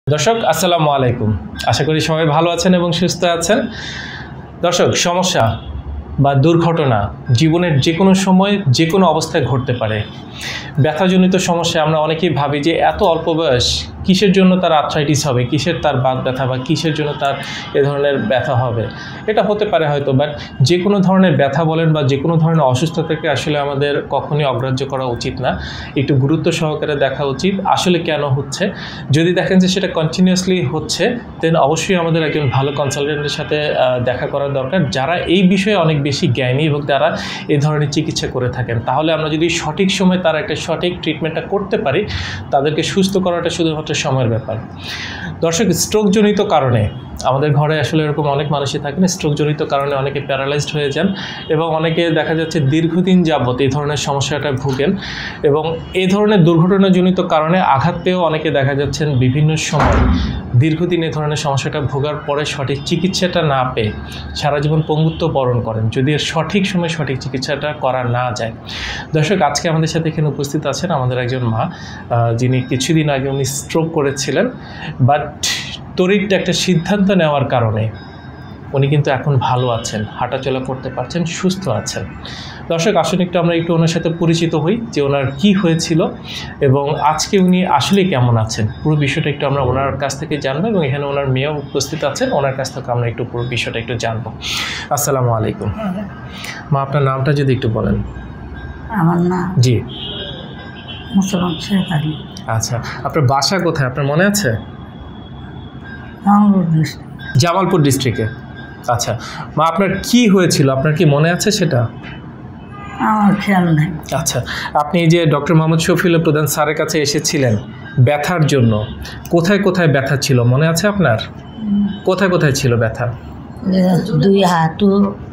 দর্শক আসসালামু আলাইকুম, আশা করি সবাই ভালো আছেন এবং সুস্থ আছেন। দর্শক, সমস্যা বা দুর্ঘটনা জীবনের যে কোনো সময় যে কোনো অবস্থায় ঘটতে পারে। ব্যথাজনিত সমস্যা আমরা অনেকেই ভাবি যে এত অল্প বয়স, কিসের জন্য তার আর্থ্রাইটিস হবে, কিসের তার বাত ব্যথা বা কিসের জন্য তার এ ধরনের ব্যথা হবে। এটা হতে পারে হয়তো, বাট যে কোনো ধরনের ব্যথা বলেন বা যে কোনো ধরনের অসুস্থতাকে আসলে আমাদের কখনই অগ্রাহ্য করা উচিত না, একটু গুরুত্ব সহকারে দেখা উচিত আসলে কেন হচ্ছে। যদি দেখেন যে সেটা কন্টিনিউয়াসলি হচ্ছে, দেন অবশ্যই আমাদের একজন ভালো কনসালটেন্টের সাথে দেখা করা দরকার, যারা এই বিষয়ে অনেক বেশি জ্ঞানী এবং তারা এই ধরনের চিকিৎসা করে থাকেন। তাহলে আমরা যদি সঠিক সময় তার একটা সঠিক ট্রিটমেন্টটা করতে পারি, তাদেরকে সুস্থ করাটা শুধুমাত্র সময়ের ব্যাপার। দর্শক, স্ট্রোকজনিত কারণে আমাদের ঘরে আসলে এরকম অনেক মানুষই থাকেন, স্ট্রোকজনিত কারণে অনেকে প্যারালাইজড হয়ে যান এবং অনেকে দেখা যাচ্ছে দীর্ঘদিন যাবত এই ধরনের সমস্যাটা ভুগেন এবং এই ধরনের দুর্ঘটনাজনিত কারণে আঘাত পেয়েও অনেকে দেখা যাচ্ছেন বিভিন্ন সময় দীর্ঘদিন এই ধরনের সমস্যাটা ভোগার পরে সঠিক চিকিৎসাটা না পেয়ে সারা জীবন পঙ্গুত্ব বরণ করেন, যদি এর সঠিক সময় সঠিক চিকিৎসাটা করা না যায়। দর্শক, আজকে আমাদের সাথে এখানে উপস্থিত আছেন আমাদের একজন মা, যিনি কিছুদিন আগে উনি স্ট্রোক করেছিলেন, বাট তড়িৎ একটা সিদ্ধান্ত নেওয়ার কারণে উনি কিন্তু এখন ভালো আছেন, হাঁটাচলা করতে পারছেন, সুস্থ আছেন। দর্শক, আসলে আমরা একটু ওনার সাথে পরিচিত হই যে ওনার কি হয়েছিল এবং আজকে উনি আসলে কেমন আছেন। পুরো বিষয়টা একটু আমরা ওনার কাছ থেকে জানবো এবং এখানে ওনার মেয়েও উপস্থিত আছেন, ওনার কাছ থেকে আমরা একটু পুরো বিষয়টা একটু জানবো। আসসালামু আলাইকুম মা, আপনার নামটা যদি একটু বলেন। আমার নাম জি মুসলমান শেখ আলী। আচ্ছা, আপনার বাসা কোথায় আপনার মনে আছে? জামালপুর ডিস্ট্রিক্টে। আচ্ছা মা, আপনার কি হয়েছিল আপনার কি মনে আছে সেটা? আমার খেয়াল নেই। আচ্ছা, আপনি যে ডক্টর মোহাম্মদ শফিউল্লাহ প্রধান স্যারের কাছে এসেছিলেন ব্যথার জন্য, কোথায় কোথায় ব্যথা ছিল মনে আছে আপনার? কোথায় কোথায় ছিল ব্যথা? দুই হাঁটু,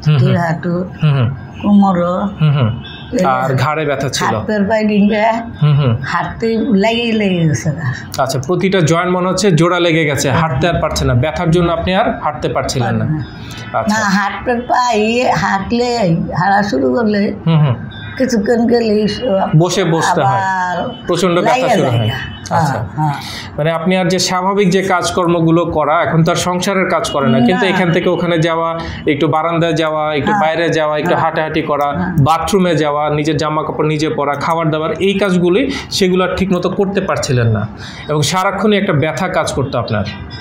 কোমর আর ঘাড়ে ব্যথা ছিল। হাঁটতে লেগে গেছে। আচ্ছা, প্রতিটা জয়েন্ট মনে হচ্ছে জোড়া লেগে গেছে, হাঁটতে আর পারছে না, ব্যথার জন্য আপনি আর হাঁটতে পারছিলেন না। না, হাঁটতে পাই, হাঁটলে হাঁটা শুরু করলে কিছুক্ষণ গেলে বসে বসতে হয়, প্রচন্ড ব্যথা শুরু হয়। আচ্ছা, মানে আপনি আর যে স্বাভাবিক যে কাজকর্মগুলো করা, এখন তো আর সংসারের কাজ করে না, কিন্তু এখান থেকে ওখানে যাওয়া, একটু বারান্দায় যাওয়া, একটু বাইরে যাওয়া, একটু হাঁটাহাঁটি করা, বাথরুমে যাওয়া, নিজের জামা কাপড় নিজে পরা, খাবার দাবার, এই কাজগুলি সেগুলো আর ঠিক মতো করতে পারছিলেন না এবং সারাক্ষণই একটা ব্যথা কাজ করতো আপনার।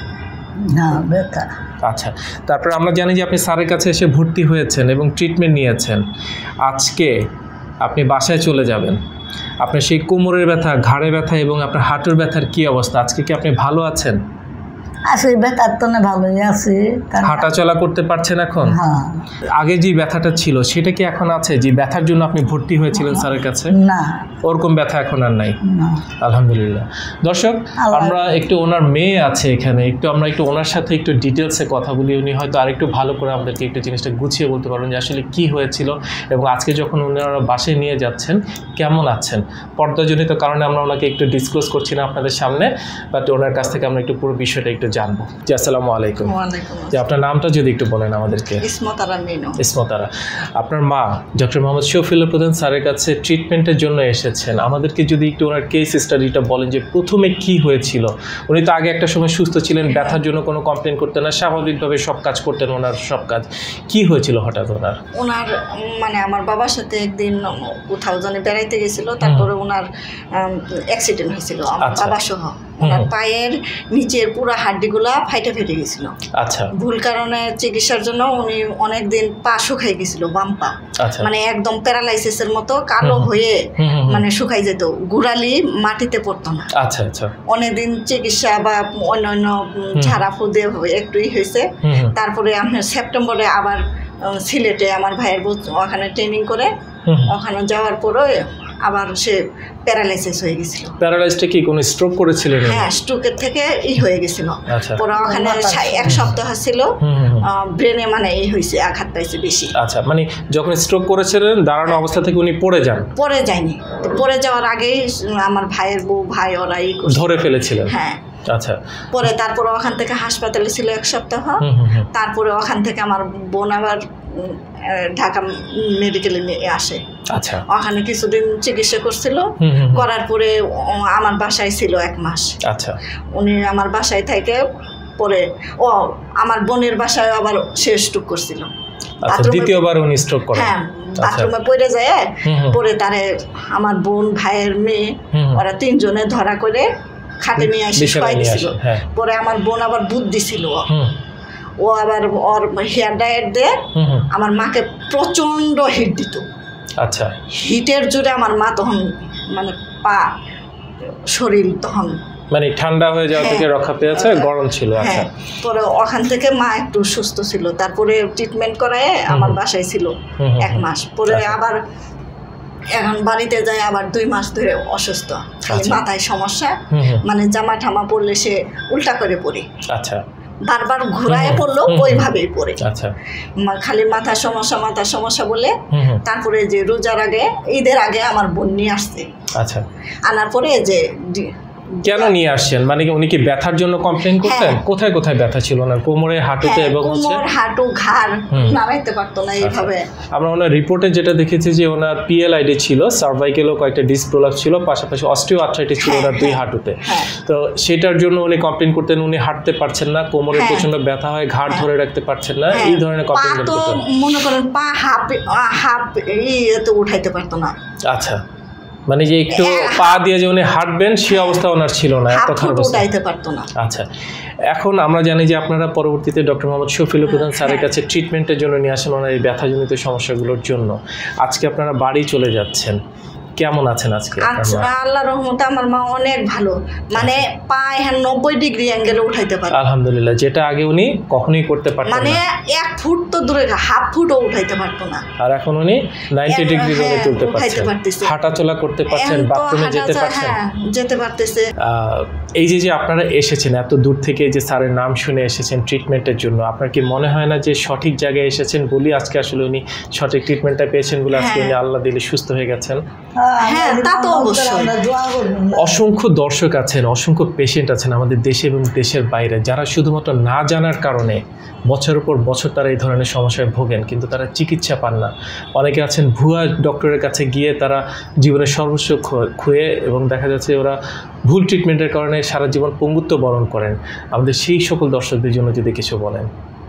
আচ্ছা, তারপরে আমরা জানি যে আপনি স্যারের কাছে এসে ভর্তি হয়েছেন এবং ট্রিটমেন্ট নিয়েছেন। আজকে আপনি বাসায় চলে যাবেন, আপনার সেই কোমরের ব্যথা, ঘাড়ে ব্যথা এবং আপনার হাঁটুর ব্যথার কি অবস্থা? আজকে কি আপনি ভালো আছেন? আছে, ব্যথার তো না ভালোই আছে। হাঁটাচলা করতে পারছেন এখন? আগে যে ব্যথাটা ছিল সেটা কি এখন আছে? যে ব্যথার জন্য আপনি ভর্তি হয়েছিলেন স্যারের কাছে? না, ওরকম ব্যথা এখন আর নাই, আলহামদুলিল্লাহ। দর্শক, আমরা একটু ওনার মেয়ে আছে এখানে, আমরা একটু ওনার সাথে একটু ডিটেলসে কথা বলি। উনি হয়তো আরেকটু ভালো করে আমাদেরকে একটু জিনিসটা গুছিয়ে বলতে পারবেন যে আসলে কি হয়েছিল এবং আজকে যখন ওনারা বাসায় নিয়ে যাচ্ছেন কেমন আছেন। পর্দাজনিত কারণে আমরা ওনাকে একটু ডিসক্লোজ করছি না আপনাদের সামনে, বাট ওনার কাছ থেকে আমরা একটু পুরো বিষয়টা একটু জানবো। জি, আসসালামু আলাইকুম। যে আপনার নামটা যদি একটু বলেন আমাদেরকে। ইসমতারা। আপনার মা ডক্টর মোহাম্মদ শফিউল্লাহ প্রধান স্যারের কাছে ট্রিটমেন্টের জন্য এসেছেন, আমাদেরকে যদি একটু ওনার কেস স্টাডিটা বলেন যে প্রথমে কি হয়েছিল। উনি তো আগে একটা সময় সুস্থ ছিলেন, ব্যথার জন্য কোনো কমপ্লেন করতেন না, স্বাভাবিকভাবে সব কাজ করতেন, ওনার সব কাজ। কি হয়েছিল হঠাৎ ওনার? মানে আমার বাবার সাথে একদিন কোথাও জানি বেড়াইতে গেছিল, তারপরে ওনার অ্যাক্সিডেন্ট হয়েছিল আমার বাবা সহ। ওনার পায়ের নিচের পুরো হাড্ডিগুলা ফাইটে ফেটে গেছিল। আচ্ছা, ভুল কারণে চিকিৎসার জন্য উনি অনেকদিন পা শুকাই গেছিল, বাম পা, মানে একদম প্যারালাইসিসের মতো কালো হয়ে মানে শুকাই যেত, গুড়ালি মাটিতে পড়তো না। আচ্ছা আচ্ছা, অনেকদিন চিকিৎসা বা অন্যান্য ঝাড়া ফুদে একটুই হয়েছে। তারপরে আপনার সেপ্টেম্বরে আবার সিলেটে আমার ভাইয়ের ওখানে ট্রেনিং করে, ওখানে যাওয়ার পরে আবার সে প্যারালাইসিস হয়ে গেছিল। প্যারালাইসটা কি কোনো স্ট্রোক করেছিলেন? হ্যাঁ, স্ট্রোকের থেকে হয়ে গেছিল। পরে ওখানে এক সপ্তাহ ছিল, ব্রেনে মানে হয়েছে, আঘাত পাইছে বেশি। আচ্ছা, মানে যখন স্ট্রোক করেছিলেন দাঁড়ানো অবস্থা থেকে উনি পড়ে যান? পড়ে যায়নি, পড়ে যাওয়ার আগেই আমার ভাইয়ের বউ ভাই ওরা ধরে ফেলেছিলেন। হ্যাঁ, আচ্ছা, পরে তারপরে ওখান থেকে হাসপাতালে ছিল এক সপ্তাহ। তারপরে ওখান থেকে আমার বোন আবার ঢাকা মেডিকেলে নিয়ে আসে। আচ্ছা, ওখানে কিছুদিন চিকিৎসা করছিল, করার পরে আমার বাসায় ছিল 1 মাস। আচ্ছা, উনি আমার বাসায় থেকে পরে আমার বোনের বাসায় আবার সে স্ট্রোক করছিল। আচ্ছা, দ্বিতীয়বার উনি স্ট্রোক করেন। হ্যাঁ, বাথরুমে পড়ে যায়, পরে তারে আমার বোন, ভাইয়ের মেয়ে, ওরা 3 জনে ধরা করে খাটে নিয়ে আসি শুয়াই দিছিল। পরে আমার বোন আবার বুদ্ধি ছিল, ও আবার ওর হেয়ার ডায়েট দিয়ে আমার মাকে প্রচন্ড হিট দিত। আচ্ছা, হিটের জোরে আমার মা তখন মানে পা শরীর তখন মানে ঠান্ডা হয়ে যাওয়া থেকে রক্ষা পেয়েছে, গরম ছিল। আচ্ছা, পরে ওখান থেকে মা একটু সুস্থ ছিল, তারপরে ট্রিটমেন্ট করায় আমার বাসায় ছিল 1 মাস। পরে আবার এখন বাড়িতে যায়, আবার 2 মাস ধরে অসুস্থ, খালি মাথায় সমস্যা, মানে জামা ঠামা পরলে সে উল্টা করে পড়ে। আচ্ছা, বারবার ঘুরায় পড়লো, ওইভাবেই পড়ে। আচ্ছা, খালি মাথার সমস্যা বলে তারপরে যে রোজার আগে, ঈদের আগে আমার বোন নিয়ে আসছে। আচ্ছা, আনার পরে যে কেন নিয়ে আসছেন, মানে উনি কি ব্যথার জন্য কমপ্লেইন করতেন? কোথায় কোথায় ব্যথা ছিল না? কোমরে, হাঁটুতে এবং কোমর, হাঁটু, ঘাড় নাড়াইতে পারতো না এইভাবে। আমরা ওনার রিপোর্টে যেটা দেখেছি যে ওনার পিএলআইডি ছিল, সার্ভাইকেলও কয়েকটা ডিস্ক প্রলাপস ছিল, পাশাপাশি অস্টিও আর্থ্রাইটিস ছিল ওনার 2 হাঁটুতে। তো সেটার জন্য উনি কমপ্লেইন করতেন, উনি হাঁটতে পারছেন না, কোমরে প্রচন্ড ব্যথা হয়, ঘাড় ধরে রাখতে পারছেন না, এই ধরনের কমপ্লেইন করতেন। মনে করেন পা হাফ এত উঠাইতে পারতো না। আচ্ছা, মানে যে একটু পা দিয়ে যে উনি হাঁটবেন সেই অবস্থা ওনার ছিল না, এত খারাপ অবস্থা। আচ্ছা, এখন আমরা জানি যে আপনারা পরবর্তীতে ডক্টর মোহাম্মদ শফিউল্লাহ প্রধান স্যারের কাছে ট্রিটমেন্টের জন্য নিয়ে আসেন ওনার এই ব্যথাজনিত সমস্যাগুলোর জন্য। আজকে আপনারা বাড়ি চলে যাচ্ছেন, কেমন আছেন আজকে? আল্লাহর রহমতে আমার মা অনেক ভালো, মানে পা এখন 90 ডিগ্রি অ্যাঙ্গেলে উঠাইতে পারে আলহামদুলিল্লাহ, যেটা আগে উনি কখনোই করতে পারতেন না, মানে 1 ফুট তো দূরে হাফ ফুটও উঠাইতে পারতো না, আর এখন উনি 90 ডিগ্রি করে তুলতে পারছেন, হাঁটাচলা করতে পারছেন, বাথরুমে যেতে পারছেন, যেতে পারতেছে। এই যে আপনারা এসেছেন এত দূর থেকে, যে স্যারের নাম শুনে এসেছেন ট্রিটমেন্টের জন্য, আপনার কি মনে হয় না যে সঠিক জায়গায় এসেছেন বলি আজকে আসলে উনি সঠিক ট্রিটমেন্টটা পেয়েছেন বলে আজকে উনি আল্লাহ দিলে সুস্থ হয়ে গেছেন? হ্যাঁ, তা তো অবশ্যই। অসংখ্য দর্শক আছেন, অসংখ্য পেশেন্ট আছেন আমাদের দেশে এবং দেশের বাইরে, যারা শুধুমাত্র না জানার কারণে বছরের পর বছর তারা এই ধরনের সমস্যায় ভোগেন, কিন্তু তারা চিকিৎসা পান না। অনেকে আছেন ভুয়া ডক্টরের কাছে গিয়ে তারা জীবনের সর্বস্ব খুয়ে, এবং দেখা যাচ্ছে ওরা ভুল ট্রিটমেন্টের কারণে সারা জীবন পঙ্গুত্ব বরণ করেন। আমাদের সেই সকল দর্শকদের জন্য যদি কিছু বলেন।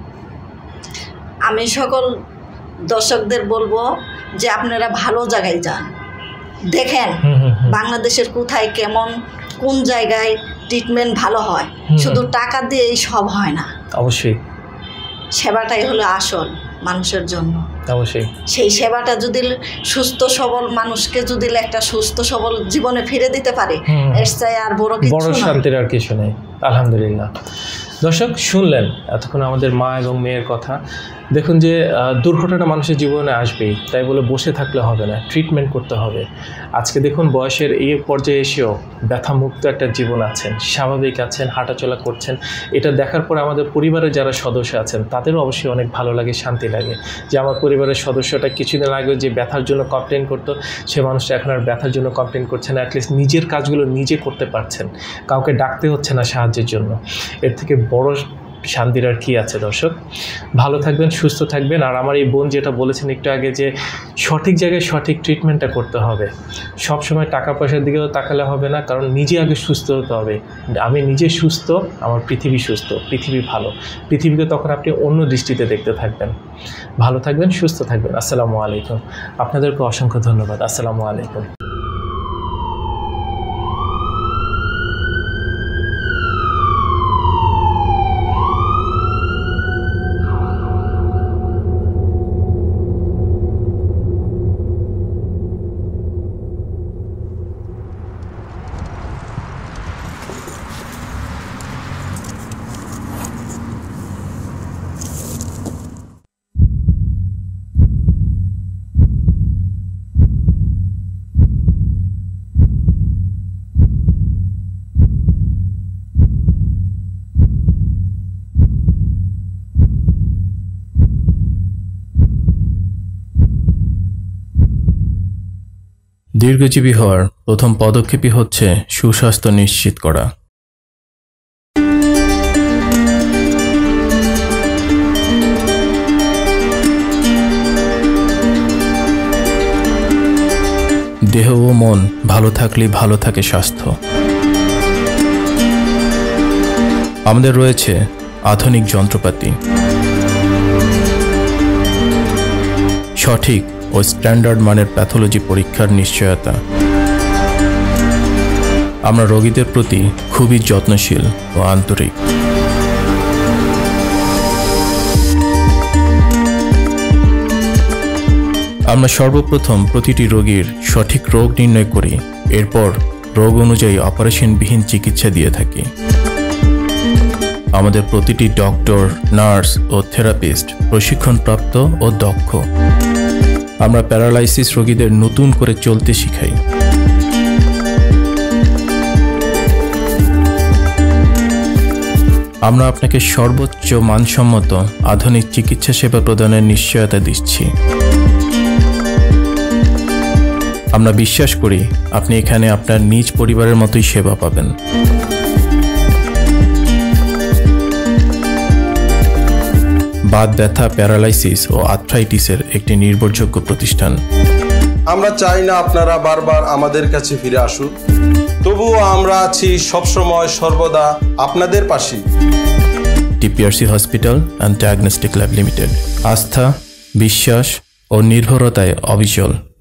আমি সকল দর্শকদের বলবো যে আপনারা ভালো জায়গায় যান, দেখেন বাংলাদেশের কোথায় কেমন কোন জায়গায় ট্রিটমেন্ট ভালো হয়। শুধু টাকা দিয়ে এই সব হয় না, অবশ্যই সেবাটাই হলো আসল মানুষের জন্য। অবশ্যই সেই সেবাটা যদি সুস্থ সবল মানুষকে যদি একটা সুস্থ সবল জীবনে ফিরে দিতে পারে, এর চেয়ে আর বড় শান্তির আর কিছু নেই। আলহামদুলিল্লাহ। দর্শক শুনলেন এতক্ষণ আমাদের মা এবং মেয়ের কথা। দেখুন যে দুর্ঘটনা মানুষের জীবনে আসবেই, তাই বলে বসে থাকলে হবে না, ট্রিটমেন্ট করতে হবে। আজকে দেখুন বয়সের এই পর্যায়ে এসেও ব্যথামুক্ত একটা জীবন আছেন, স্বাভাবিক আছেন, হাঁটাচলা করছেন। এটা দেখার পর আমাদের পরিবারের যারা সদস্য আছেন তাদেরও অবশ্যই অনেক ভালো লাগে, শান্তি লাগে যে আমার পরিবারের সদস্যটা কিছুদিন আগে যে ব্যথার জন্য কমপ্লেন করতো, সে মানুষটা এখন আর ব্যথার জন্য কমপ্লেন করছে না, অ্যাটলিস্ট নিজের কাজগুলো নিজে করতে পারছেন, কাউকে ডাকতে হচ্ছে না সাহায্যের জন্য। এর থেকে বড় শান্তির আর কি আছে? দর্শক ভালো থাকবেন, সুস্থ থাকবেন। আর আমার এই বোন যেটা বলেছেন একটু আগে, যে সঠিক জায়গায় সঠিক ট্রিটমেন্টটা করতে হবে। সব সময় টাকা পয়সার দিকেও তাকালে হবে না, কারণ নিজে আগে সুস্থ হতে হবে। আমি নিজে সুস্থ, আমার পৃথিবী সুস্থ, পৃথিবী ভালো, পৃথিবীকে তখন আপনি অন্য দৃষ্টিতে দেখতে থাকবেন। ভালো থাকবেন, সুস্থ থাকবেন। আসসালামু আলাইকুম। আপনাদেরকে অসংখ্য ধন্যবাদ। আসসালামু আলাইকুম। দীর্ঘজীবী হওয়ার প্রথম পদক্ষেপই হচ্ছে সুস্বাস্থ্য নিশ্চিত করা। দেহ ও মন ভালো থাকলেই ভালো থাকে স্বাস্থ্য। আমাদের রয়েছে আধুনিক যন্ত্রপাতি, সঠিক ও স্ট্যান্ডার্ড মানের প্যাথোলজি পরীক্ষার নিশ্চয়তা। আমরা রোগীদের প্রতি খুবই যত্নশীল ও আন্তরিক। আমরা সর্বপ্রথম প্রতিটি রোগীর সঠিক রোগ নির্ণয় করি, এরপর রোগ অনুযায়ী অপারেশনবিহীন চিকিৎসা দিয়ে থাকি। আমাদের প্রতিটি ডক্টর, নার্স ও থেরাপিস্ট প্রশিক্ষণপ্রাপ্ত ও দক্ষ। আমরা প্যারালাইসিস রোগীদের নতুন করে চলতে শিখাই। আমরা আপনাকে সর্বোচ্চ মানসম্মত আধুনিক চিকিৎসা সেবা প্রদানের নিশ্চয়তা দিচ্ছি। আমরা বিশ্বাস করি আপনি এখানে আপনার নিজ পরিবারের মতোই সেবা পাবেন। বাত ব্যথা, প্যারালাইসিস ও আর্থ্রাইটিসের একটি নির্ভরযোগ্য প্রতিষ্ঠান। আমরা চাই না আপনারা বারবার আমাদের কাছে ফিরে আসুন, তবুও আমরা আছি সবসময় সর্বদা আপনাদের পাশে। TPRC hospital and diagnostic lab limited, আস্থা, বিশ্বাস ও নির্ভরতায় অবিচল।